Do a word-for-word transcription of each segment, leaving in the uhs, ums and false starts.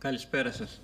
Καλησπέρα σας.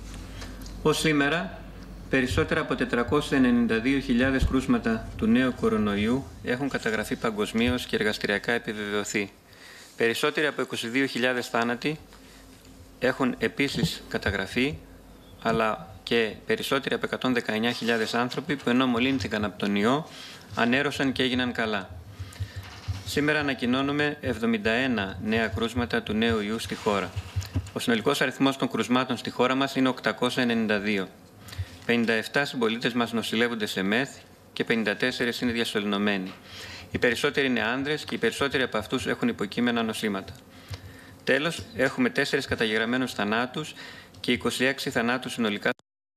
Ως σήμερα, περισσότερα από τετρακόσιες ενενήντα δύο χιλιάδες κρούσματα του νέου κορονοϊού έχουν καταγραφεί παγκοσμίως και εργαστηριακά επιβεβαιωθεί. Περισσότεροι από είκοσι δύο χιλιάδες θάνατοι έχουν επίσης καταγραφεί, αλλά και περισσότεροι από εκατόν δεκαεννιά χιλιάδες άνθρωποι που ενώ μολύνθηκαν από τον ιό, ανέρρωσαν και έγιναν καλά. Σήμερα ανακοινώνουμε εβδομήντα ένα νέα κρούσματα του νέου ιού στη χώρα. Ο συνολικός αριθμός των κρουσμάτων στη χώρα μας είναι οκτακόσια ενενήντα δύο. πενήντα επτά συμπολίτες μας νοσηλεύονται σε ΜΕΘ και πενήντα τέσσερις είναι διασωληνωμένοι. Οι περισσότεροι είναι άνδρες και οι περισσότεροι από αυτούς έχουν υποκείμενα νοσήματα. Τέλος, έχουμε τέσσερις καταγεγραμμένους θανάτους και είκοσι έξι θανάτους συνολικά.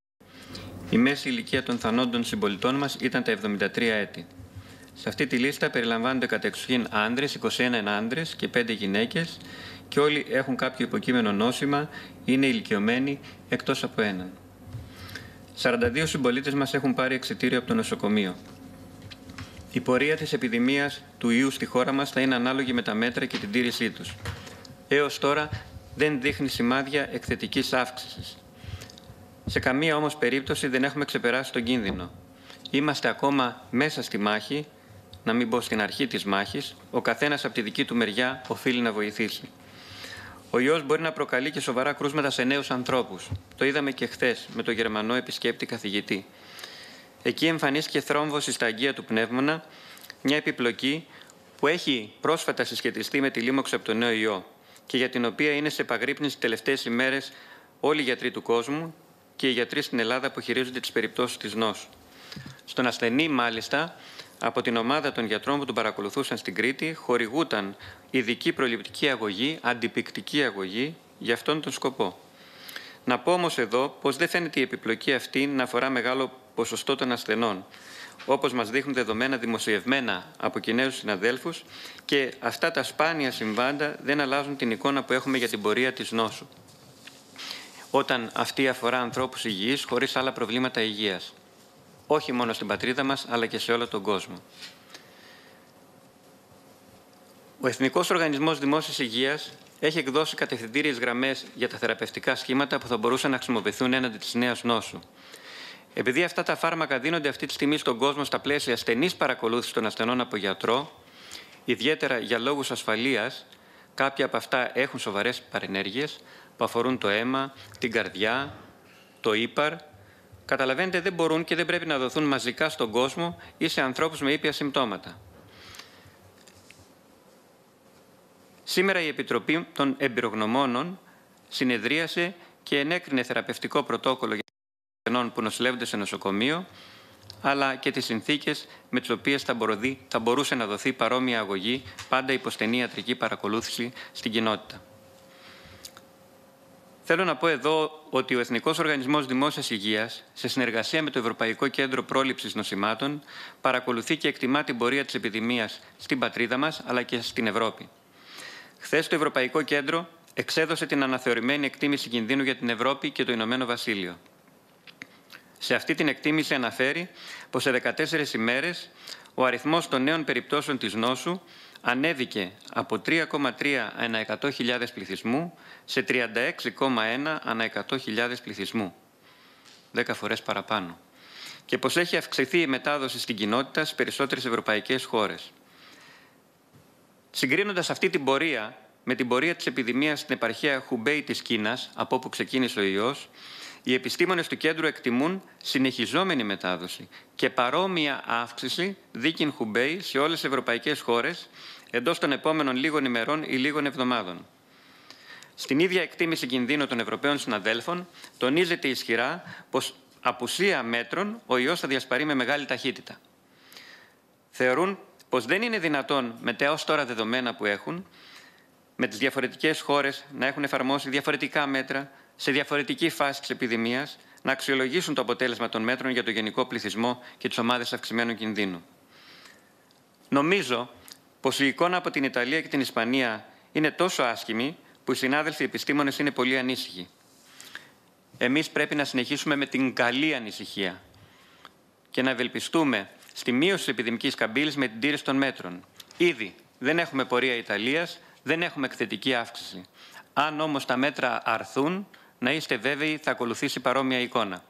Η μέση ηλικία των θανόντων συμπολιτών μας ήταν τα εβδομήντα τρία έτη. Σε αυτή τη λίστα περιλαμβάνονται κατεξοχήν άνδρες, είκοσι ένα άνδρες και πέντε γυναίκες και όλοι έχουν κάποιο υποκείμενο νόσημα, είναι ηλικιωμένοι εκτός από έναν. σαράντα δύο συμπολίτες μας έχουν πάρει εξιτήριο από το νοσοκομείο. Η πορεία της επιδημίας του ιού στη χώρα μας θα είναι ανάλογη με τα μέτρα και την τήρησή τους. Έως τώρα δεν δείχνει σημάδια εκθετικής αύξησης. Σε καμία όμως περίπτωση δεν έχουμε ξεπεράσει τον κίνδυνο. Είμαστε ακόμα μέσα στη μάχη, να μην πω στην αρχή της μάχης, ο καθένας από τη δική του μεριά οφείλει να βοηθήσει. Ο ιός μπορεί να προκαλεί και σοβαρά κρούσματα σε νέους ανθρώπους. Το είδαμε και χθες με τον Γερμανό επισκέπτη καθηγητή. Εκεί εμφανίστηκε θρόμβωση στα αγκία του πνεύμονα, μια επιπλοκή που έχει πρόσφατα συσχετιστεί με τη λίμωξη από τον νέο ιό και για την οποία είναι σε επαγρύπνηση τις τελευταίες ημέρες όλοι οι γιατροί του κόσμου και οι γιατροί στην Ελλάδα που χειρίζονται τις περιπτώσεις της νόσου. Στον ασθενή, μάλιστα, από την ομάδα των γιατρών που τον παρακολουθούσαν στην Κρήτη, χορηγούταν ειδική προληπτική αγωγή, αντιπικτική αγωγή, για αυτόν τον σκοπό. Να πω όμως εδώ πως δεν φαίνεται η επιπλοκή αυτή να αφορά μεγάλο ποσοστό των ασθενών, όπως μας δείχνουν δεδομένα δημοσιευμένα από Κινέζους συναδέλφους, και αυτά τα σπάνια συμβάντα δεν αλλάζουν την εικόνα που έχουμε για την πορεία της νόσου, όταν αυτή αφορά ανθρώπους υγιείς χωρίς άλλα προβλήματα υγείας. Όχι μόνο στην πατρίδα μας, αλλά και σε όλο τον κόσμο. Ο Εθνικός Οργανισμός Δημόσιας Υγείας έχει εκδώσει κατευθυντήριες γραμμές για τα θεραπευτικά σχήματα που θα μπορούσαν να χρησιμοποιηθούν έναντι της νέας νόσου. Επειδή αυτά τα φάρμακα δίνονται αυτή τη στιγμή στον κόσμο στα πλαίσια στενής παρακολούθησης των ασθενών από γιατρό, ιδιαίτερα για λόγους ασφαλείας, κάποια από αυτά έχουν σοβαρές παρενέργειες που αφορούν το αίμα, την καρδιά, το ύπαρ. Καταλαβαίνετε, δεν μπορούν και δεν πρέπει να δοθούν μαζικά στον κόσμο ή σε ανθρώπους με ήπια συμπτώματα. Σήμερα η Επιτροπή των Εμπειρογνωμόνων συνεδρίασε και ενέκρινε θεραπευτικό πρωτόκολλο για ασθενών που νοσηλεύονται σε νοσοκομείο, αλλά και τις συνθήκες με τις οποίες θα, μποροδεί, θα μπορούσε να δοθεί παρόμοια αγωγή, πάντα υπό στενή ιατρική παρακολούθηση στην κοινότητα. Θέλω να πω εδώ ότι ο Εθνικός Οργανισμός Δημόσιας Υγείας, σε συνεργασία με το Ευρωπαϊκό Κέντρο Πρόληψης Νοσημάτων, παρακολουθεί και εκτιμά την πορεία της επιδημίας στην πατρίδα μας, αλλά και στην Ευρώπη. Χθες το Ευρωπαϊκό Κέντρο εξέδωσε την αναθεωρημένη εκτίμηση κινδύνου για την Ευρώπη και το Ηνωμένο Βασίλειο. Σε αυτή την εκτίμηση αναφέρει πως σε δεκατέσσερις ημέρες ο αριθμός των νέων περιπτώσεων της νόσου ανέβηκε από τρία κόμμα τρία ανά εκατό χιλιάδες πληθυσμού σε τριάντα έξι κόμμα ένα ανά εκατό χιλιάδες πληθυσμού. Δέκα φορές παραπάνω. Και πως έχει αυξηθεί η μετάδοση στην κοινότητα στις περισσότερες ευρωπαϊκές χώρες. Συγκρίνοντας αυτή την πορεία με την πορεία της επιδημίας στην επαρχία Χουμπέι της Κίνας, από όπου ξεκίνησε ο ιός, οι επιστήμονες του κέντρου εκτιμούν συνεχιζόμενη μετάδοση και παρόμοια αύξηση δίκην Χουμπέι σε όλες τις ευρωπαϊκές χώρες εντός των επόμενων λίγων ημερών ή λίγων εβδομάδων. Στην ίδια εκτίμηση κινδύνου των Ευρωπαίων συναδέλφων τονίζεται ισχυρά πως απουσία μέτρων ο ιός θα διασπαρεί με μεγάλη ταχύτητα. Θεωρούν πως δεν είναι δυνατόν με τα ως τώρα δεδομένα που έχουν, με τις διαφορετικές χώρες να έχουν εφαρμόσει διαφορετικά μέτρα σε διαφορετική φάση της επιδημίας, να αξιολογήσουν το αποτέλεσμα των μέτρων για το γενικό πληθυσμό και τις ομάδες αυξημένου κινδύνου. Νομίζω πως η εικόνα από την Ιταλία και την Ισπανία είναι τόσο άσχημη που οι συνάδελφοι επιστήμονες είναι πολύ ανήσυχοι. Εμείς πρέπει να συνεχίσουμε με την καλή ανησυχία και να ευελπιστούμε στη μείωση της επιδημικής καμπύλης με την τήρηση των μέτρων. Ήδη δεν έχουμε πορεία Ιταλίας, δεν έχουμε εκθετική αύξηση. Αν όμως τα μέτρα αρθούν, να είστε βέβαιοι θα ακολουθήσει παρόμοια εικόνα.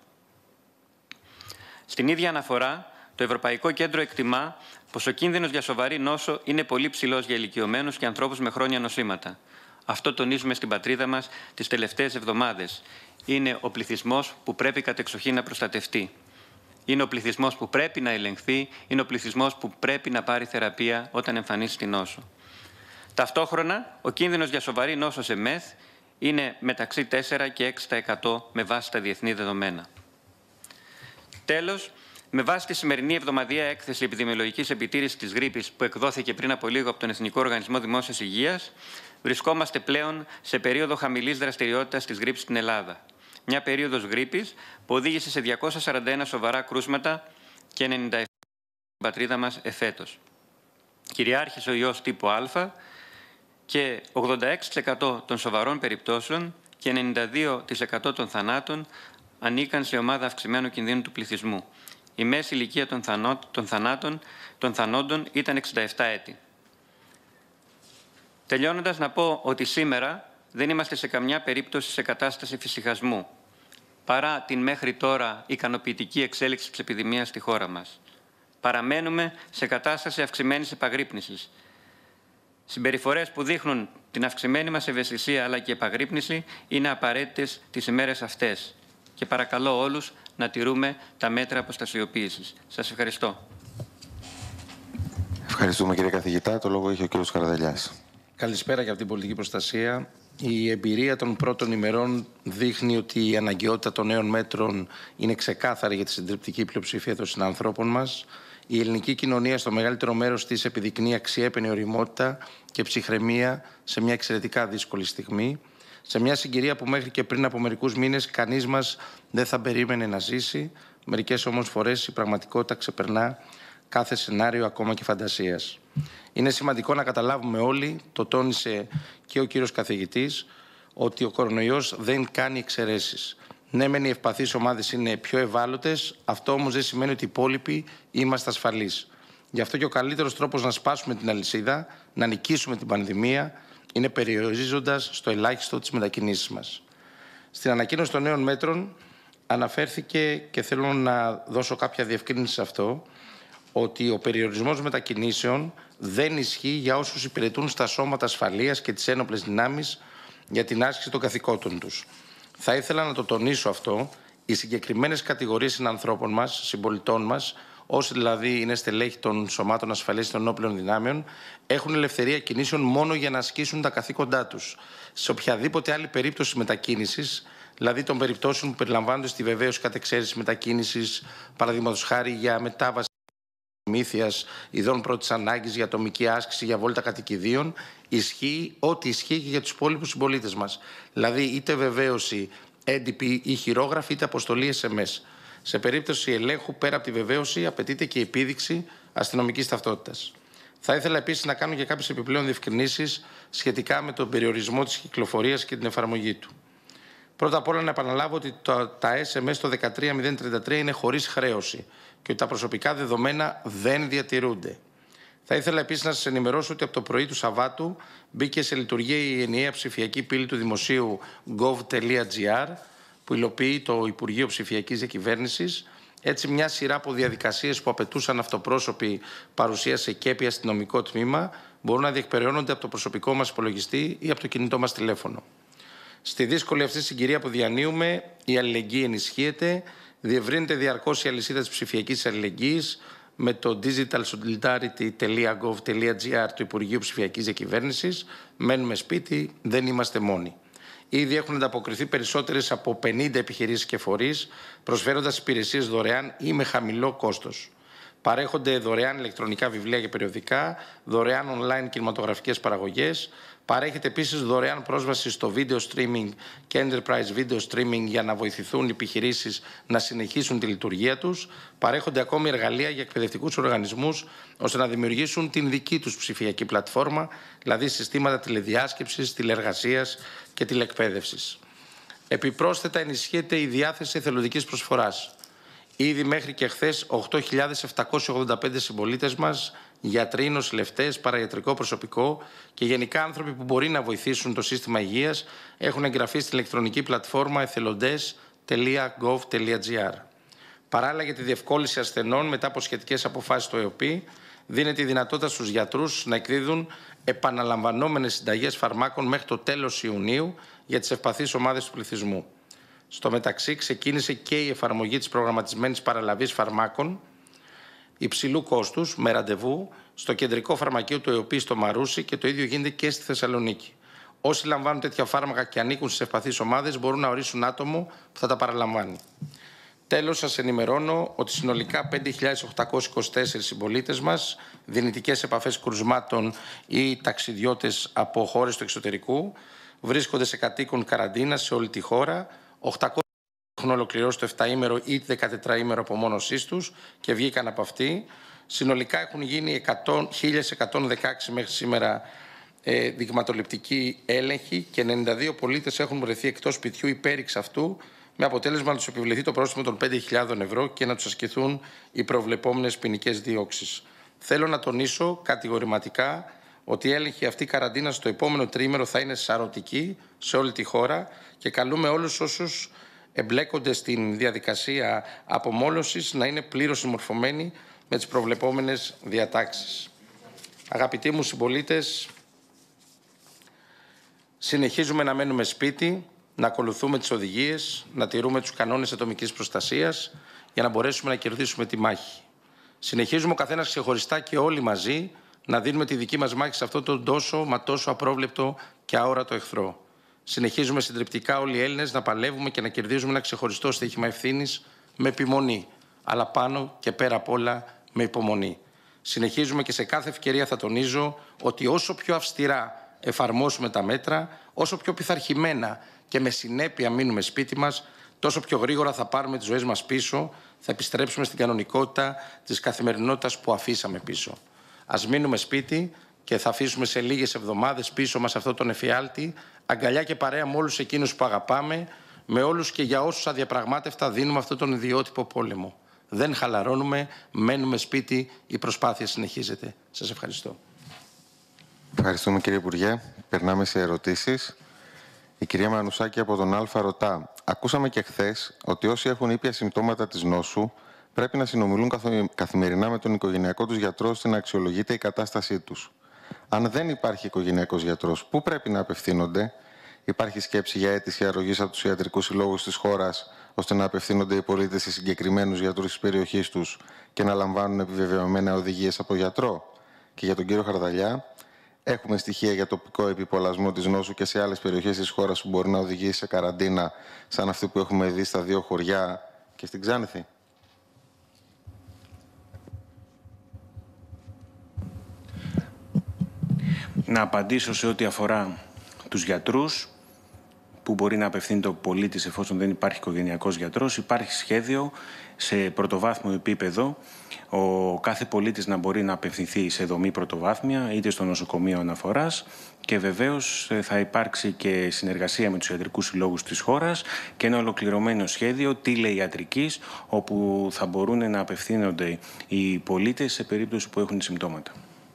Στην ίδια αναφορά, το Ευρωπαϊκό Κέντρο εκτιμά πως ο κίνδυνος για σοβαρή νόσο είναι πολύ ψηλός για ηλικιωμένους και ανθρώπους με χρόνια νοσήματα. Αυτό τονίζουμε στην πατρίδα μας τις τελευταίες εβδομάδες. Είναι ο πληθυσμός που πρέπει κατεξοχήν να προστατευτεί. Είναι ο πληθυσμός που πρέπει να ελεγχθεί, είναι ο πληθυσμός που πρέπει να πάρει θεραπεία όταν εμφανίσει την νόσο. Ταυτόχρονα, ο κίνδυνος για σοβαρή νόσο σε μεθ είναι μεταξύ τέσσερα και έξι τοις εκατό με βάση τα διεθνή δεδομένα. Τέλος, με βάση τη σημερινή εβδομαδιαία έκθεση επιδημιολογικής επιτήρησης της γρίπης που εκδόθηκε πριν από λίγο από τον Εθνικό Οργανισμό Δημόσιας Υγείας, βρισκόμαστε πλέον σε περίοδο χαμηλής δραστηριότητας της γρίπης στην Ελλάδα. Μια περίοδος γρίπης που οδήγησε σε διακόσια σαράντα ένα σοβαρά κρούσματα και ενενήντα επτά στην πατρίδα μας εφέτος. Κυριάρχησε ο ιός τύπου Α και ογδόντα έξι τοις εκατό των σοβαρών περιπτώσεων και ενενήντα δύο τοις εκατό των θανάτων ανήκαν σε ομάδα αυξημένου κινδύνου του πληθυσμού. Η μέση ηλικία των, θανό, των, θανάτων, των θανόντων ήταν εξήντα επτά έτη. Τελειώνοντας, να πω ότι σήμερα δεν είμαστε σε καμιά περίπτωση σε κατάσταση φυσιχασμού, παρά την μέχρι τώρα ικανοποιητική εξέλιξη της επιδημίας στη χώρα μας. Παραμένουμε σε κατάσταση αυξημένης επαγρύπνησης. Συμπεριφορές που δείχνουν την αυξημένη μας ευαισθησία αλλά και επαγρύπνηση είναι απαραίτητες τις ημέρες αυτές. Και παρακαλώ όλους να τηρούμε τα μέτρα αποστασιοποίησης. Σας ευχαριστώ. Ευχαριστούμε κύριε καθηγητά. Το λόγο έχει ο κύριος Καραδελιάς. Καλησπέρα για την πολιτική προστασία. Η εμπειρία των πρώτων ημερών δείχνει ότι η αναγκαιότητα των νέων μέτρων είναι ξεκάθαρη για τη συντριπτική πλειοψηφία των συνανθρώπων μας. Η ελληνική κοινωνία στο μεγαλύτερο μέρος της επιδεικνύει αξιέπαινη ωριμότητα και ψυχραιμία σε μια εξαιρετικά δύσκολη στιγμή. Σε μια συγκυρία που μέχρι και πριν από μερικούς μήνες κανείς μας δεν θα περίμενε να ζήσει, μερικές όμως φορές η πραγματικότητα ξεπερνά κάθε σενάριο, ακόμα και φαντασίας. Είναι σημαντικό να καταλάβουμε όλοι, το τόνισε και ο κύριος καθηγητής, ότι ο κορονοϊός δεν κάνει εξαιρέσεις. Ναι, μεν οι ευπαθείς ομάδες είναι πιο ευάλωτες, αυτό όμως δεν σημαίνει ότι οι υπόλοιποι είμαστε ασφαλείς. Γι' αυτό και ο καλύτερος τρόπος να σπάσουμε την αλυσίδα, να νικήσουμε την πανδημία, είναι περιορίζοντας στο ελάχιστο τις μετακινήσεις μας. Στην ανακοίνωση των νέων μέτρων αναφέρθηκε, και θέλω να δώσω κάποια διευκρίνηση σε αυτό, ότι ο περιορισμός μετακινήσεων δεν ισχύει για όσους υπηρετούν στα σώματα ασφαλείας και τις ένοπλες δυνάμεις για την άσκηση των καθηκόντων τους. Θα ήθελα να το τονίσω αυτό. Οι συγκεκριμένες κατηγορίες συνανθρώπων μας, συμπολιτών μας, όσοι δηλαδή είναι στελέχοι των σωμάτων ασφαλείας των ενόπλων δυνάμεων, έχουν ελευθερία κινήσεων μόνο για να ασκήσουν τα καθήκοντά τους. Σε οποιαδήποτε άλλη περίπτωση μετακίνησης, δηλαδή των περιπτώσεων που περιλαμβάνονται στη βεβαίωση κατεξαίρεση μετακίνησης, παραδείγματος χάρη για μετάβαση προμήθειας ειδών πρώτης ανάγκης, για ατομική άσκηση, για βόλτα κατοικιδίων, ισχύει ό,τι ισχύει και για τους υπόλοιπους συμπολίτες μας. Δηλαδή, είτε βεβαίωση έντυπη ή χειρόγραφη, είτε αποστολή ες εμ ες. Σε περίπτωση ελέγχου, πέρα από τη βεβαίωση, απαιτείται και η επίδειξη αστυνομικής ταυτότητας. Θα ήθελα επίσης να κάνω και κάποιες επιπλέον διευκρινήσεις σχετικά με τον περιορισμό της κυκλοφορίας και την εφαρμογή του. Πρώτα απ' όλα, να επαναλάβω ότι το, τα ες εμ ες το δεκατρία μηδέν τριάντα τρία είναι χωρίς χρέωση και ότι τα προσωπικά δεδομένα δεν διατηρούνται. Θα ήθελα επίσης να σας ενημερώσω ότι από το πρωί του Σαββάτου μπήκε σε λειτουργία η ενιαία ψηφιακή πύλη του δημοσίου gov.gr που υλοποιεί το Υπουργείο Ψηφιακής Διακυβέρνησης. Έτσι, μια σειρά από διαδικασίες που απαιτούσαν αυτοπρόσωπη παρουσία σε ΚΕΠ ή αστυνομικό τμήμα μπορούν να διεκπεραιώνονται από το προσωπικό μας υπολογιστή ή από το κινητό μας τηλέφωνο. Στη δύσκολη αυτή συγκυρία που διανύουμε, η αλληλεγγύη ενισχύεται, διευρύνεται διαρκώς η αλυσίδα της ψηφιακής αλληλεγγύης με το digital solidarity τελεία gov τελεία gr του Υπουργείου Ψηφιακής Διακυβέρνησης. Μένουμε σπίτι, δεν είμαστε μόνοι. Ήδη έχουν ανταποκριθεί περισσότερες από πενήντα επιχειρήσεις και φορείς, προσφέροντας υπηρεσίες δωρεάν ή με χαμηλό κόστος. Παρέχονται δωρεάν ηλεκτρονικά βιβλία και περιοδικά, δωρεάν online κινηματογραφικές παραγωγές. Παρέχεται επίσης δωρεάν πρόσβαση στο video streaming και enterprise video streaming για να βοηθηθούν οι επιχειρήσεις να συνεχίσουν τη λειτουργία τους. Παρέχονται ακόμη εργαλεία για εκπαιδευτικούς οργανισμούς ώστε να δημιουργήσουν την δική τους ψηφιακή πλατφόρμα, δηλαδή συστήματα τηλεδιάσκεψης, τηλεεργασίας και τηλεκπαίδευσης. Επιπρόσθετα, ενισχύεται η διάθεση εθελοντικής προσφοράς. Ήδη μέχρι και χθες, οκτώ χιλιάδες επτακόσιοι ογδόντα πέντε συμπολίτες μας γιατροί, νοσηλευτές, παραϊατρικό προσωπικό και γενικά άνθρωποι που μπορεί να βοηθήσουν το σύστημα υγείας έχουν εγγραφεί στην ηλεκτρονική πλατφόρμα εθελοντές τελεία γκοβ τελεία τζι άρ. Παράλληλα, για τη διευκόλυνση ασθενών μετά από σχετικές αποφάσεις του ΕΟΠΗ, δίνεται η δυνατότητα στους γιατρούς να εκδίδουν επαναλαμβανόμενες συνταγές φαρμάκων μέχρι το τέλος Ιουνίου για τις ευπαθείς ομάδες του πληθυσμού. Στο μεταξύ, ξεκίνησε και η εφαρμογή της προγραμματισμένης παραλαβής φαρμάκων υψηλού κόστους με ραντεβού στο κεντρικό φαρμακείο του ΕΟΠΗ στο Μαρούσι και το ίδιο γίνεται και στη Θεσσαλονίκη. Όσοι λαμβάνουν τέτοια φάρμακα και ανήκουν στις ευπαθείς ομάδες μπορούν να ορίσουν άτομο που θα τα παραλαμβάνει. Τέλος, σας ενημερώνω ότι συνολικά πέντε χιλιάδες οκτακόσιοι είκοσι τέσσερις συμπολίτες μας, δυνητικές επαφές κρουσμάτων ή ταξιδιώτες από χώρες του εξωτερικού, βρίσκονται σε κατοίκον καραντίνα σε όλη τη χώρα. οκτακόσιοι έχουν ολοκληρώσει το επτάήμερο ή δεκατετράήμερο απομόνωσής τους και βγήκαν από αυτή. Συνολικά έχουν γίνει χίλια εκατόν δεκαέξι μέχρι σήμερα ε, δειγματοληπτικοί έλεγχοι και ενενήντα δύο πολίτες έχουν βρεθεί εκτός σπιτιού ή πέριξ αυτού, με αποτέλεσμα να τους επιβληθεί το πρόστιμο των πέντε χιλιάδες ευρώ και να τους ασκηθούν οι προβλεπόμενες ποινικές διώξεις. Θέλω να τονίσω κατηγορηματικά ότι η έλεγχη αυτή καραντίνα στο επόμενο τρίμηνο θα είναι σαρωτική σε όλη τη χώρα και καλούμε όλους όσους εμπλέκονται στην διαδικασία απομόνωσης να είναι πλήρως συμμορφωμένοι με τις προβλεπόμενες διατάξεις. Αγαπητοί μου συμπολίτες, συνεχίζουμε να μένουμε σπίτι, να ακολουθούμε τις οδηγίες, να τηρούμε τους κανόνες ατομικής προστασίας για να μπορέσουμε να κερδίσουμε τη μάχη. Συνεχίζουμε ο καθένας ξεχωριστά και όλοι μαζί να δίνουμε τη δική μας μάχη σε αυτόν τον τόσο μα τόσο απρόβλεπτο και αόρατο εχθρό. Συνεχίζουμε συντριπτικά όλοι οι Έλληνες να παλεύουμε και να κερδίζουμε ένα ξεχωριστό στοίχημα ευθύνης με επιμονή, αλλά πάνω και πέρα απ' όλα με υπομονή. Συνεχίζουμε και σε κάθε ευκαιρία θα τονίζω ότι όσο πιο αυστηρά εφαρμόσουμε τα μέτρα, όσο πιο πειθαρχημένα και με συνέπεια μείνουμε σπίτι μας, τόσο πιο γρήγορα θα πάρουμε τις ζωές μας πίσω, θα επιστρέψουμε στην κανονικότητα της καθημερινότητας που αφήσαμε πίσω. Ας μείνουμε σπίτι και θα αφήσουμε σε λίγες εβδομάδες πίσω μας αυτόν τον εφιάλτη, αγκαλιά και παρέα με όλους εκείνους που αγαπάμε, με όλους και για όσους αδιαπραγμάτευτα δίνουμε αυτόν τον ιδιότυπο πόλεμο. Δεν χαλαρώνουμε, μένουμε σπίτι, η προσπάθεια συνεχίζεται. Σας ευχαριστώ. Ευχαριστούμε κύριε Υπουργέ. Περνάμε σε ερωτήσεις. Η κυρία Μανουσάκη από τον Αλφα ρωτά: ακούσαμε και χθες ότι όσοι έχουν ήπια συμπτώματα της νόσου πρέπει να συνομιλούν καθημερινά με τον οικογενειακό τους γιατρό ώστε να αξιολογείται η κατάστασή τους. Αν δεν υπάρχει οικογενειακός γιατρός, πού πρέπει να απευθύνονται? Υπάρχει σκέψη για αίτηση αρρωγής από τους ιατρικούς συλλόγους της χώρας ώστε να απευθύνονται οι πολίτες σε συγκεκριμένους γιατρούς της περιοχής τους και να λαμβάνουν επιβεβαιωμένα οδηγίες από γιατρό? Και για τον κύριο Χαρδαλιά, έχουμε στοιχεία για τοπικό επιπολασμό της νόσου και σε άλλες περιοχές της χώρας που μπορεί να οδηγήσει σε καραντίνα, σαν αυτή που έχουμε δει στα δύο χωριά και στην Ξάνθη? Να απαντήσω σε ό,τι αφορά τους γιατρούς, που μπορεί να απευθύνει το πολίτης εφόσον δεν υπάρχει οικογενειακός γιατρός. Υπάρχει σχέδιο σε πρωτοβάθμιο επίπεδο ο κάθε πολίτης να μπορεί να απευθυνθεί σε δομή πρωτοβάθμια είτε στο νοσοκομείο αναφοράς και βεβαίως θα υπάρξει και συνεργασία με τους ιατρικούς συλλόγους της χώρας και ένα ολοκληρωμένο σχέδιο τηλεϊατρικής όπου θα μπορούν να απευθύνονται οι πολίτες σε περίπτωση που έχουν συμπτώματα.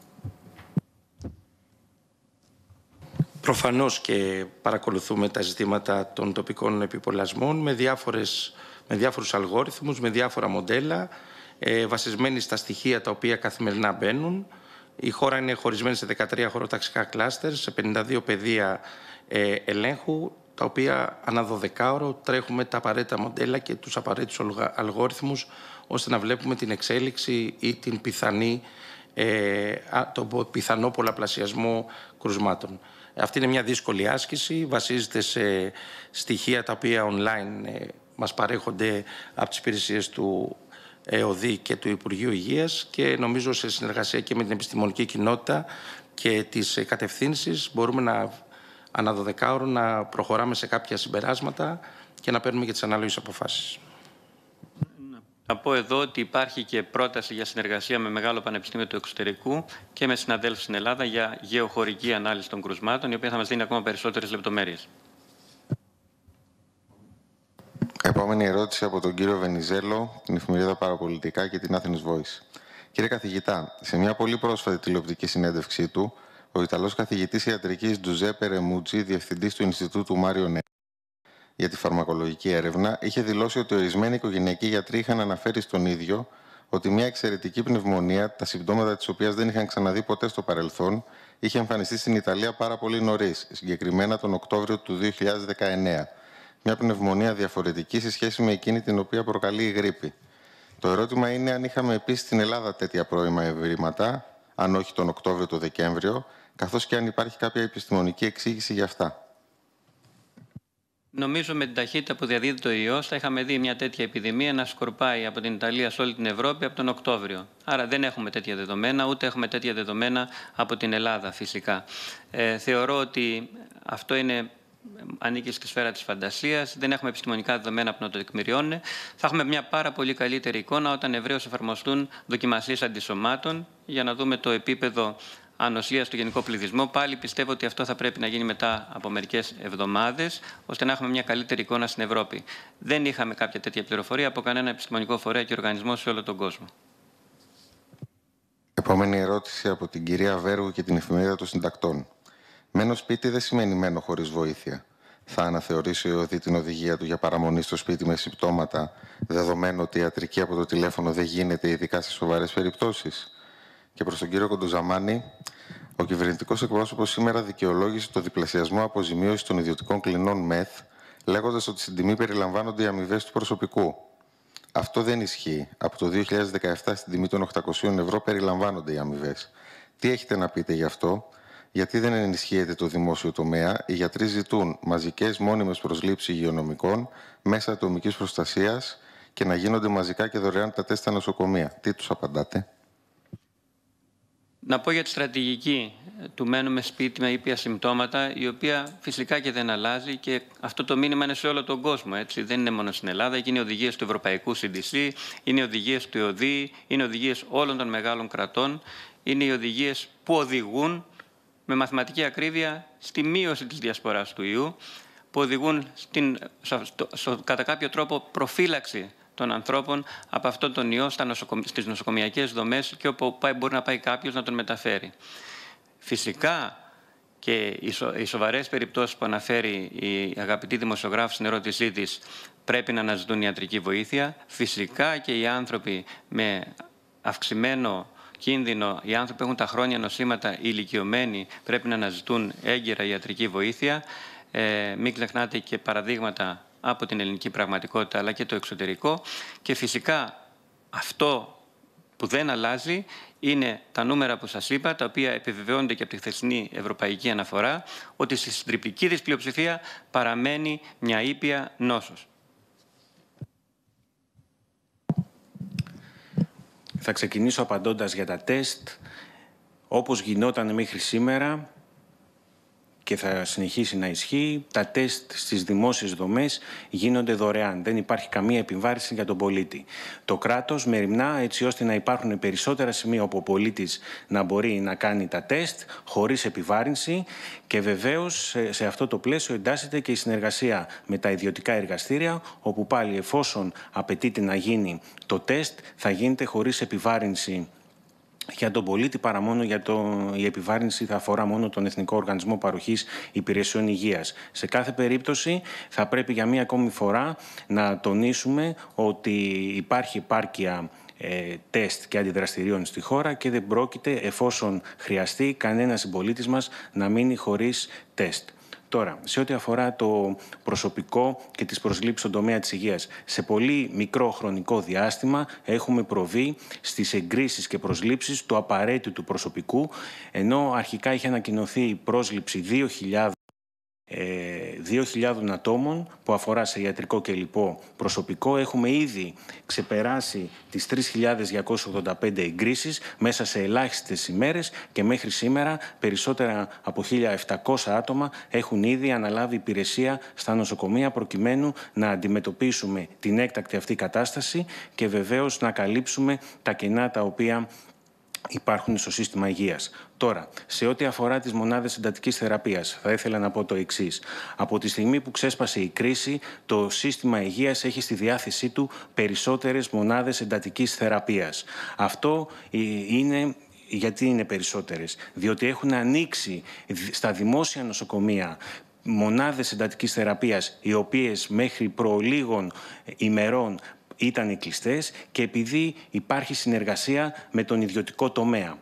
Προφανώς και παρακολουθούμε τα ζητήματα των τοπικών επιπολασμών με, διάφορες, με διάφορους αλγόριθμους, με διάφορα μοντέλα, ε, βασισμένοι στα στοιχεία τα οποία καθημερινά μπαίνουν. Η χώρα είναι χωρισμένη σε δεκατρία χωροταξικά κλάστερ, σε πενήντα δύο πεδία ε, ελέγχου, τα οποία ανά δωδεκάωρο τρέχουμε τα απαραίτητα μοντέλα και τους απαραίτητους αλγόριθμους, ώστε να βλέπουμε την εξέλιξη ή την πιθανή, ε, το πιθανό πολλαπλασιασμό κρουσμάτων. Αυτή είναι μια δύσκολη άσκηση, βασίζεται σε στοιχεία τα οποία online ε, μας παρέχονται από τις υπηρεσίες του ΕΟΔΗ και του Υπουργείου Υγείας και νομίζω σε συνεργασία και με την επιστημονική κοινότητα και τις κατευθύνσεις μπορούμε να ανά δωδεκάωρο να προχωράμε σε κάποια συμπεράσματα και να παίρνουμε και τις ανάλογες αποφάσεις. Να πω εδώ ότι υπάρχει και πρόταση για συνεργασία με μεγάλο πανεπιστήμιο του εξωτερικού και με συναδέλφους στην Ελλάδα για γεωχωρική ανάλυση των κρουσμάτων, η οποία θα μας δίνει ακόμα περισσότερες λεπτομέρειες. Επόμενη ερώτηση από τον κύριο Βενιζέλο, την εφημερίδα Παραπολιτικά και την Athens Voice. Κύριε καθηγητά, σε μια πολύ πρόσφατη τηλεοπτική συνέντευξή του, ο Ιταλός καθηγητής ιατρικής Τζουζέπε Ρεμούτζι, διευθυντής του Ινστιτούτου Μάριο Νε για τη φαρμακολογική έρευνα, είχε δηλώσει ότι ορισμένοι οικογενειακοί γιατροί είχαν αναφέρει στον ίδιο ότι μια εξαιρετική πνευμονία, τα συμπτώματα της οποίας δεν είχαν ξαναδεί ποτέ στο παρελθόν, είχε εμφανιστεί στην Ιταλία πάρα πολύ νωρίς, συγκεκριμένα τον Οκτώβριο του δύο χιλιάδες δεκαεννέα. Μια πνευμονία διαφορετική σε σχέση με εκείνη την οποία προκαλεί η γρίπη. Το ερώτημα είναι αν είχαμε επίσης στην Ελλάδα τέτοια πρώιμα ευρήματα, αν όχι τον Οκτώβριο το Δεκέμβριο, καθώς και αν υπάρχει κάποια επιστημονική εξήγηση για αυτά. Νομίζω με την ταχύτητα που διαδίδεται ο ιός θα είχαμε δει μια τέτοια επιδημία να σκορπάει από την Ιταλία σε όλη την Ευρώπη από τον Οκτώβριο. Άρα δεν έχουμε τέτοια δεδομένα, ούτε έχουμε τέτοια δεδομένα από την Ελλάδα φυσικά. Ε, θεωρώ ότι αυτό είναι... ανήκει στη σφαίρα της φαντασίας, δεν έχουμε επιστημονικά δεδομένα που να το τεκμηριώνουν. Θα έχουμε μια πάρα πολύ καλύτερη εικόνα όταν ευρέως εφαρμοστούν δοκιμασίες αντισωμάτων για να δούμε το επίπεδο ανοσίας του γενικού πληθυσμού. Πάλι πιστεύω ότι αυτό θα πρέπει να γίνει μετά από μερικές εβδομάδες, ώστε να έχουμε μια καλύτερη εικόνα στην Ευρώπη. Δεν είχαμε κάποια τέτοια πληροφορία από κανένα επιστημονικό φορέα και οργανισμό σε όλο τον κόσμο. Επόμενη ερώτηση από την κυρία Βέργου και την Εφημερίδα των Συντακτών. Μένω σπίτι δεν σημαίνει μένω χωρίς βοήθεια. Θα αναθεωρήσει ο ΕΟΔΗ την οδηγία του για παραμονή στο σπίτι με συμπτώματα, δεδομένου ότι η ιατρική από το τηλέφωνο δεν γίνεται, ειδικά σε σοβαρές περιπτώσεις. Και προς τον κύριο Κοντοζαμάνη, ο κυβερνητικός εκπρόσωπος σήμερα δικαιολόγησε το διπλασιασμό αποζημίωσης των ιδιωτικών κλινών ΜΕΘ, λέγοντας ότι στην τιμή περιλαμβάνονται οι αμοιβές του προσωπικού. Αυτό δεν ισχύει. Από το δύο χιλιάδες δεκαεπτά στην τιμή των οκτακοσίων ευρώ περιλαμβάνονται οι αμοιβές. Τι έχετε να πείτε γι' αυτό? Γιατί δεν ενισχύεται το δημόσιο τομέα, οι γιατροί ζητούν μαζικές μόνιμες προσλήψεις υγειονομικών μέσα ατομικής προστασίας και να γίνονται μαζικά και δωρεάν τα τεστ στα νοσοκομεία. Τι τους απαντάτε? Να πω για τη στρατηγική του μένουμε σπίτι με ήπια συμπτώματα, η οποία φυσικά και δεν αλλάζει και αυτό το μήνυμα είναι σε όλο τον κόσμο. Έτσι. Δεν είναι μόνο στην Ελλάδα, είναι οι οδηγίες του Ευρωπαϊκού σι ντι σι, είναι οι οδηγίες του ΕΟΔΗ, είναι οι οδηγίες όλων των μεγάλων κρατών, είναι οι οδηγίες που οδηγούν με μαθηματική ακρίβεια στη μείωση της διασποράς του ιού, που οδηγούν στην, στο, στο, κατά κάποιο τρόπο προφύλαξη των ανθρώπων από αυτόν τον ιό στα νοσοκομ... στις νοσοκομιακές δομές και όπου πάει, μπορεί να πάει κάποιος να τον μεταφέρει. Φυσικά και οι, σο... οι σοβαρές περιπτώσεις που αναφέρει η αγαπητή δημοσιογράφος στην ερώτησή της πρέπει να αναζητούν ιατρική βοήθεια. Φυσικά και οι άνθρωποι με αυξημένο κίνδυνο, οι άνθρωποι που έχουν τα χρόνια νοσήματα, οι ηλικιωμένοι, πρέπει να αναζητούν έγκαιρα ιατρική βοήθεια. Ε, μην ξεχνάτε και παραδείγματα από την ελληνική πραγματικότητα αλλά και το εξωτερικό. Και φυσικά αυτό που δεν αλλάζει είναι τα νούμερα που σας είπα, τα οποία επιβεβαιώνονται και από τη χθεσινή ευρωπαϊκή αναφορά, ότι στη συντριπτική της πλειοψηφία παραμένει μια ήπια νόσος. Θα ξεκινήσω απαντώντας για τα τεστ. Όπως γινόταν μέχρι σήμερα και θα συνεχίσει να ισχύει, τα τεστ στις δημόσιες δομές γίνονται δωρεάν. Δεν υπάρχει καμία επιβάρυνση για τον πολίτη. Το κράτος μεριμνά έτσι ώστε να υπάρχουν περισσότερα σημεία όπου ο πολίτης να μπορεί να κάνει τα τεστ χωρίς επιβάρυνση και βεβαίως σε αυτό το πλαίσιο εντάσσεται και η συνεργασία με τα ιδιωτικά εργαστήρια, όπου πάλι εφόσον απαιτείται να γίνει το τεστ θα γίνεται χωρίς επιβάρυνση για τον πολίτη, παρά μόνο για το, η επιβάρυνση θα αφορά μόνο τον Εθνικό Οργανισμό Παροχής Υπηρεσιών Υγείας. Σε κάθε περίπτωση θα πρέπει για μία ακόμη φορά να τονίσουμε ότι υπάρχει επάρκεια ε, τεστ και αντιδραστηρίων στη χώρα και δεν πρόκειται, εφόσον χρειαστεί, κανένας συμπολίτης μας να μείνει χωρίς τεστ. Τώρα, σε ό,τι αφορά το προσωπικό και τις προσλήψεις στον τομέα της υγείας, σε πολύ μικρό χρονικό διάστημα έχουμε προβεί στις εγκρίσεις και προσλήψεις του απαραίτητου προσωπικού, ενώ αρχικά είχε ανακοινωθεί η πρόσληψη δύο χιλιάδες δύο χιλιάδες ατόμων που αφορά σε ιατρικό και λοιπό προσωπικό. Έχουμε ήδη ξεπεράσει τις τρεις χιλιάδες διακόσιες ογδόντα πέντε εγκρίσεις μέσα σε ελάχιστες ημέρες και μέχρι σήμερα περισσότερα από χίλια επτακόσια άτομα έχουν ήδη αναλάβει υπηρεσία στα νοσοκομεία προκειμένου να αντιμετωπίσουμε την έκτακτη αυτή κατάσταση και βεβαίως να καλύψουμε τα κενά τα οποία υπάρχουν στο σύστημα υγείας. Τώρα, σε ό,τι αφορά τις μονάδες εντατικής θεραπείας, θα ήθελα να πω το εξής. Από τη στιγμή που ξέσπασε η κρίση, το σύστημα υγείας έχει στη διάθεσή του περισσότερες μονάδες εντατικής θεραπείας. Αυτό είναι... Γιατί είναι περισσότερες? Διότι έχουν ανοίξει στα δημόσια νοσοκομεία μονάδες εντατικής θεραπείας, οι οποίες μέχρι προλίγων ημερών ήταν κλειστές, και επειδή υπάρχει συνεργασία με τον ιδιωτικό τομέα.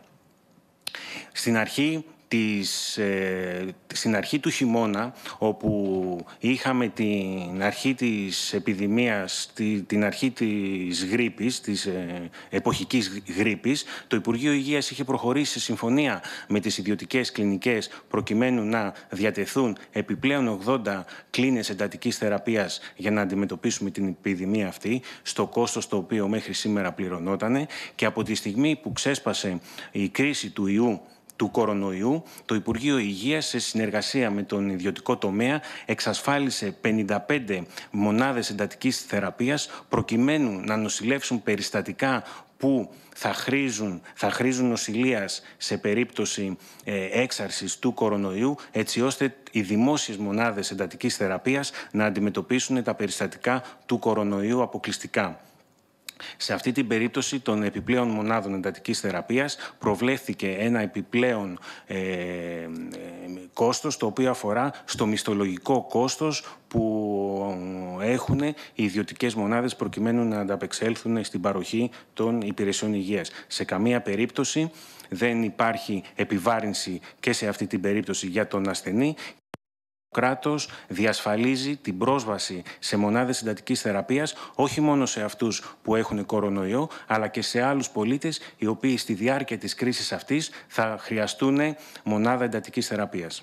Στην αρχή, της, ε, στην αρχή του χειμώνα, όπου είχαμε την αρχή της επιδημίας, τη, την αρχή της γρίπης, της ε, εποχικής γρίπης, το Υπουργείο Υγείας είχε προχωρήσει σε συμφωνία με τις ιδιωτικές κλινικές προκειμένου να διατεθούν επιπλέον ογδόντα κλίνες εντατικής θεραπείας για να αντιμετωπίσουμε την επιδημία αυτή, στο κόστος το οποίο μέχρι σήμερα πληρωνότανε, και από τη στιγμή που ξέσπασε η κρίση του ιού του κορονοϊού, το Υπουργείο Υγείας, σε συνεργασία με τον ιδιωτικό τομέα, εξασφάλισε πενήντα πέντε μονάδες εντατικής θεραπείας προκειμένου να νοσηλεύσουν περιστατικά που θα χρήζουν, θα χρήζουν νοσηλείας σε περίπτωση ε, έξαρσης του κορονοϊού, έτσι ώστε οι δημόσιες μονάδες εντατικής θεραπείας να αντιμετωπίσουν τα περιστατικά του κορονοϊού αποκλειστικά. Σε αυτή την περίπτωση των επιπλέον μονάδων εντατικής θεραπείας προβλέφθηκε ένα επιπλέον ε, ε, κόστος, το οποίο αφορά στο μισθολογικό κόστος που έχουν οι ιδιωτικές μονάδες προκειμένου να ανταπεξέλθουν στην παροχή των υπηρεσιών υγείας. Σε καμία περίπτωση δεν υπάρχει επιβάρυνση και σε αυτή την περίπτωση για τον ασθενή. Το κράτος διασφαλίζει την πρόσβαση σε μονάδες εντατικής θεραπείας όχι μόνο σε αυτούς που έχουν κορονοϊό, αλλά και σε άλλους πολίτες οι οποίοι στη διάρκεια της κρίσης αυτής θα χρειαστούν μονάδα εντατικής θεραπείας.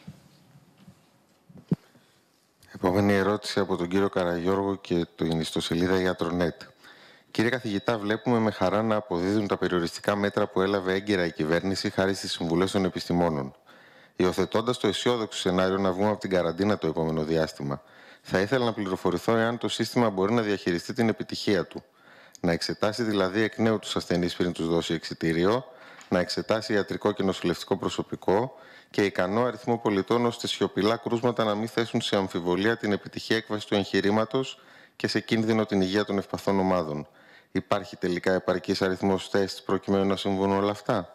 Επόμενη ερώτηση από τον κύριο Καραγιώργο και την ιστοσελίδα Ιατρονέτ. Κύριε καθηγητά, βλέπουμε με χαρά να αποδίδουν τα περιοριστικά μέτρα που έλαβε έγκαιρα η κυβέρνηση χάρη στις συμβουλές των επιστημόνων. Υιοθετώντας το αισιόδοξο σενάριο να βγούμε από την καραντίνα το επόμενο διάστημα, θα ήθελα να πληροφορηθώ εάν το σύστημα μπορεί να διαχειριστεί την επιτυχία του. Να εξετάσει δηλαδή εκ νέου τους ασθενείς πριν τους δώσει εξιτήριο, να εξετάσει ιατρικό και νοσηλευτικό προσωπικό και ικανό αριθμό πολιτών, ώστε σιωπηλά κρούσματα να μην θέσουν σε αμφιβολία την επιτυχή έκβαση του εγχειρήματος και σε κίνδυνο την υγεία των ευπαθών ομάδων. Υπάρχει τελικά επαρκής αριθμός τεστ προκειμένου να συμβούν όλα αυτά?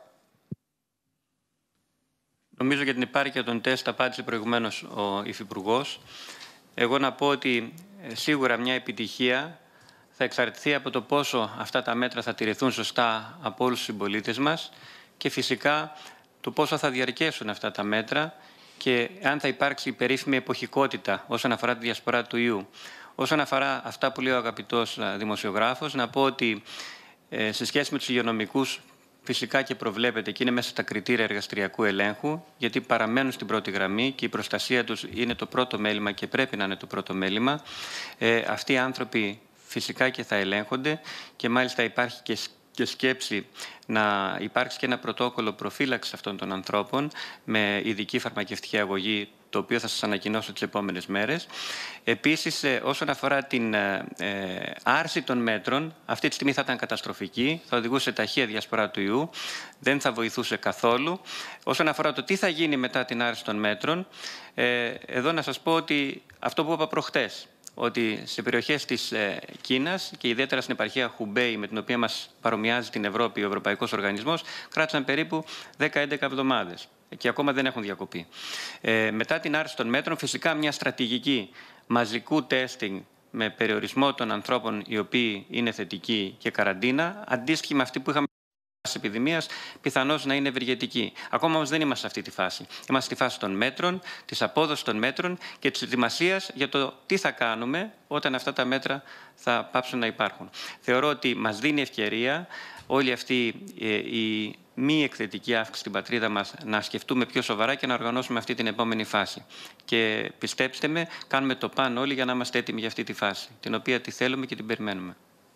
Νομίζω για την επάρκεια των τεστ απάντησε προηγουμένως ο Υφυπουργός. Εγώ να πω ότι σίγουρα μια επιτυχία θα εξαρτηθεί από το πόσο αυτά τα μέτρα θα τηρηθούν σωστά από όλους τους συμπολίτες μας και φυσικά το πόσο θα διαρκέσουν αυτά τα μέτρα και αν θα υπάρξει η περίφημη εποχικότητα όσον αφορά τη διασπορά του ιού. Όσον αφορά αυτά που λέει ο αγαπητός δημοσιογράφος, να πω ότι ε, σε σχέση με τους υγειονομικούς φυσικά και προβλέπεται και είναι μέσα στα κριτήρια εργαστηριακού ελέγχου, γιατί παραμένουν στην πρώτη γραμμή και η προστασία τους είναι το πρώτο μέλημα και πρέπει να είναι το πρώτο μέλημα. Ε, αυτοί οι άνθρωποι φυσικά και θα ελέγχονται και μάλιστα υπάρχει και και σκέψη να υπάρξει και ένα πρωτόκολλο προφύλαξης αυτών των ανθρώπων με ειδική φαρμακευτική αγωγή, το οποίο θα σας ανακοινώσω τις επόμενες μέρες. Επίσης, όσον αφορά την ε, άρση των μέτρων, αυτή τη στιγμή θα ήταν καταστροφική, θα οδηγούσε ταχεία διασπορά του ιού, δεν θα βοηθούσε καθόλου. Όσον αφορά το τι θα γίνει μετά την άρση των μέτρων, ε, εδώ να σας πω ότι αυτό που είπα προχτές, ότι σε περιοχές της ε, Κίνας και ιδιαίτερα στην επαρχία Χουμπέι, με την οποία μας παρομοιάζει την Ευρώπη ο Ευρωπαϊκός Οργανισμός, κράτησαν περίπου δέκα με έντεκα εβδομάδες και ακόμα δεν έχουν διακοπεί. Ε, μετά την άρση των μέτρων, φυσικά μια στρατηγική μαζικού τέστινγκ με περιορισμό των ανθρώπων οι οποίοι είναι θετικοί και καραντίνα, αντίστοιχη με αυτή που είχαμε της επιδημίας, πιθανώς να είναι ευεργετική. Ακόμα όμως δεν είμαστε σε αυτή τη φάση. Είμαστε στη φάση των μέτρων, της απόδοσης των μέτρων και της ετοιμασίας για το τι θα κάνουμε όταν αυτά τα μέτρα θα πάψουν να υπάρχουν. Θεωρώ ότι μας δίνει ευκαιρία όλη αυτή η μη εκθετική αύξηση στην πατρίδα μας να σκεφτούμε πιο σοβαρά και να οργανώσουμε αυτή την επόμενη φάση. Και πιστέψτε με, κάνουμε το παν όλοι για να είμαστε έτοιμοι για αυτή τη φάση, την οποία τη θέλουμε και την περιμένουμε.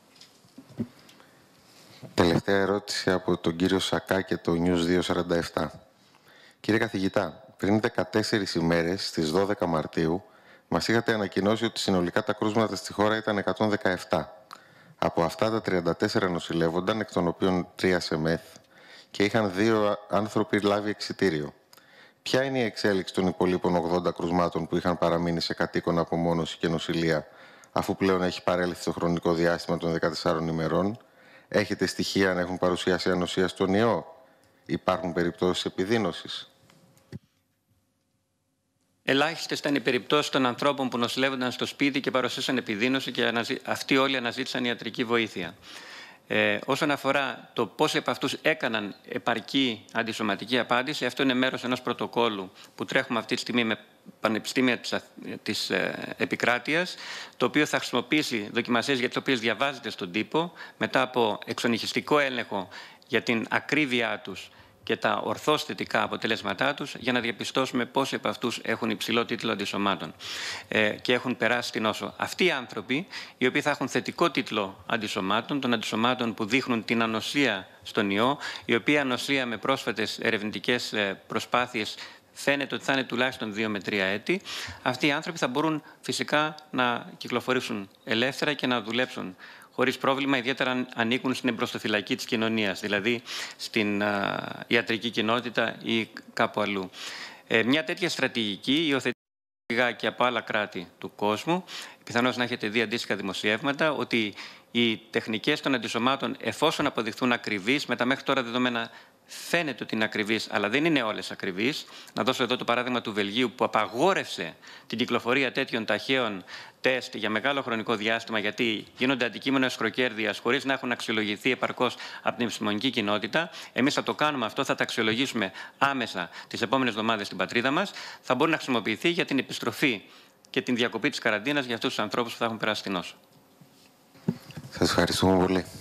Τελευταία ερώτηση από τον κύριο Σακά και το News διακόσια σαράντα επτά. Κύριε καθηγητά, πριν δεκατέσσερις ημέρες, στις δώδεκα Μαρτίου, μας είχατε ανακοινώσει ότι συνολικά τα κρούσματα στη χώρα ήταν εκατόν δεκαεπτά. Από αυτά τα τριάντα τέσσερα νοσηλεύονταν, εκ των οποίων τρία σε μεθ, και είχαν δύο άνθρωποι λάβει εξιτήριο. Ποια είναι η εξέλιξη των υπολείπων ογδόντα κρουσμάτων που είχαν παραμείνει σε κατοίκον απομόνωση και νοσηλεία, αφού πλέον έχει παρέλθει το χρονικό διάστημα των δεκατεσσάρων ημερών? Έχετε στοιχεία αν έχουν παρουσιάσει ανοσία στον ιό? Υπάρχουν περιπτώσεις επιδείνωσης? Ελάχιστες ήταν οι περιπτώσεις των ανθρώπων που νοσηλεύονταν στο σπίτι και παρουσίασαν επιδείνωση και αυτοί όλοι αναζήτησαν ιατρική βοήθεια. Ε, όσον αφορά το πόσοι από αυτούς έκαναν επαρκή αντισωματική απάντηση, αυτό είναι μέρος ενός πρωτοκόλου που τρέχουμε αυτή τη στιγμή με πανεπιστήμια της, της ε, επικράτειας, το οποίο θα χρησιμοποιήσει δοκιμασίες για τις οποίες διαβάζετε στον τύπο, μετά από εξονυχιστικό έλεγχο για την ακρίβειά τους και τα ορθώς θετικά αποτελέσματά τους, για να διαπιστώσουμε πόσοι από αυτούς έχουν υψηλό τίτλο αντισωμάτων ε, και έχουν περάσει την νόσο. Αυτοί οι άνθρωποι, οι οποίοι θα έχουν θετικό τίτλο αντισωμάτων, των αντισωμάτων που δείχνουν την ανοσία στον ιό, η οποία ανοσία με πρόσφατες ερευνητικές προσπάθειες φαίνεται ότι θα είναι τουλάχιστον δύο με τρία έτη, αυτοί οι άνθρωποι θα μπορούν φυσικά να κυκλοφορήσουν ελεύθερα και να δουλέψουν χωρίς πρόβλημα, ιδιαίτερα αν ανήκουν στην εμπροστοφυλακή της κοινωνίας, δηλαδή στην α, ιατρική κοινότητα ή κάπου αλλού. Ε, μια τέτοια στρατηγική υιοθετεί και από άλλα κράτη του κόσμου. Πιθανώς να έχετε δει αντίστοιχα δημοσιεύματα ότι οι τεχνικές των αντισωμάτων, εφόσον αποδειχθούν ακριβείς, με τα μέχρι τώρα δεδομένα φαίνεται ότι είναι ακριβείς, αλλά δεν είναι όλες ακριβείς. Να δώσω εδώ το παράδειγμα του Βελγίου, που απαγόρευσε την κυκλοφορία τέτοιων ταχαίων τεστ για μεγάλο χρονικό διάστημα, γιατί γίνονται αντικείμενο εσχροκέρδειας χωρίς να έχουν αξιολογηθεί επαρκώς από την επιστημονική κοινότητα. Εμείς θα το κάνουμε αυτό, θα τα αξιολογήσουμε άμεσα τις επόμενες εβδομάδες στην πατρίδα μας. Θα μπορεί να χρησιμοποιηθεί για την επιστροφή και την διακοπή της καραντίνας για αυτούς τους ανθρώπους που θα έχουν περάσει την νόσο. Σας ευχαριστούμε πολύ.